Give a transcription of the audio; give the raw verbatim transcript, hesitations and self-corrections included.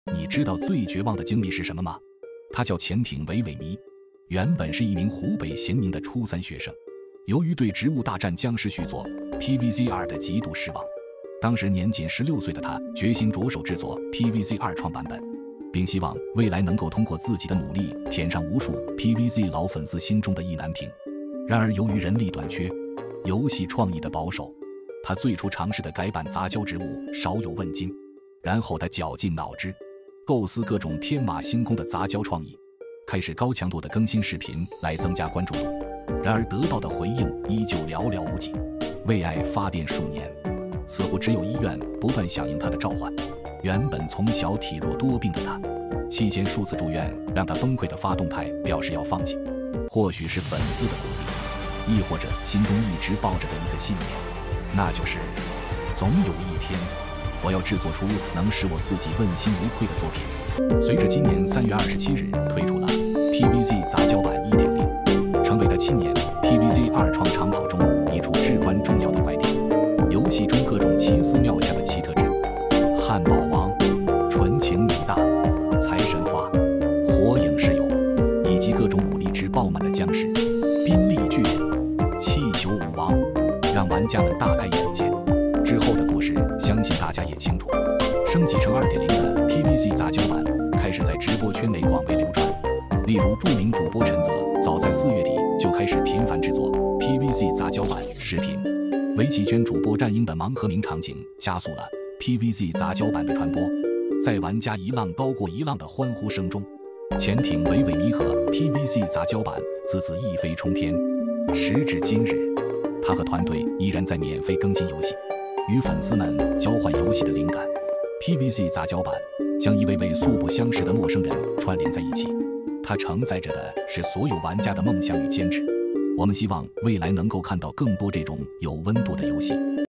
你知道最绝望的经历是什么吗？他叫潜艇韦伟迷，原本是一名湖北咸宁的初三学生，由于对《植物大战僵尸》续作 P V Z 二的极度失望，当时年仅十六岁的他决心着手制作 P V Z 二创版本，并希望未来能够通过自己的努力填上无数 P V Z 老粉丝心中的意难平。然而由于人力短缺，游戏创意的保守，他最初尝试的改版杂交植物少有问津。然后他绞尽脑汁，构思各种天马行空的杂交创意，开始高强度的更新视频来增加关注度。然而得到的回应依旧寥寥无几。为爱发电数年，似乎只有医院不断响应他的召唤。原本从小体弱多病的他，期间数次住院，让他崩溃的发动态表示要放弃。或许是粉丝的鼓励，亦或者心中一直抱着的一个信念，那就是总有一天我要制作出能使我自己问心无愧的作品。随着今年三月二十七日推出了 P V Z 杂交版 一点零， 成为他七年 P V Z 二创长跑中一处至关重要的拐点。游戏中各种奇思妙想的奇特植物，汉堡王、纯情女大、财神花、火影室友，以及各种武力值爆满的僵尸、宾利巨人、气球舞王，让玩家们大开眼界。之后的故事相信大家也清楚，升级成 二点零 的 P V Z 杂交版开始在直播圈内广为流传。例如著名主播陈泽早在四月底就开始频繁制作 P V Z 杂交版视频。围棋圈主播战鹰的盲盒名场景加速了 P V Z 杂交版的传播。在玩家一浪高过一浪的欢呼声中，潜艇韦伟迷和 P V Z 杂交版自此一飞冲天。时至今日，他和团队依然在免费更新游戏，与粉丝们交换游戏的灵感。 P V Z 杂交版将一位位素不相识的陌生人串联在一起，它承载着的是所有玩家的梦想与坚持。我们希望未来能够看到更多这种有温度的游戏。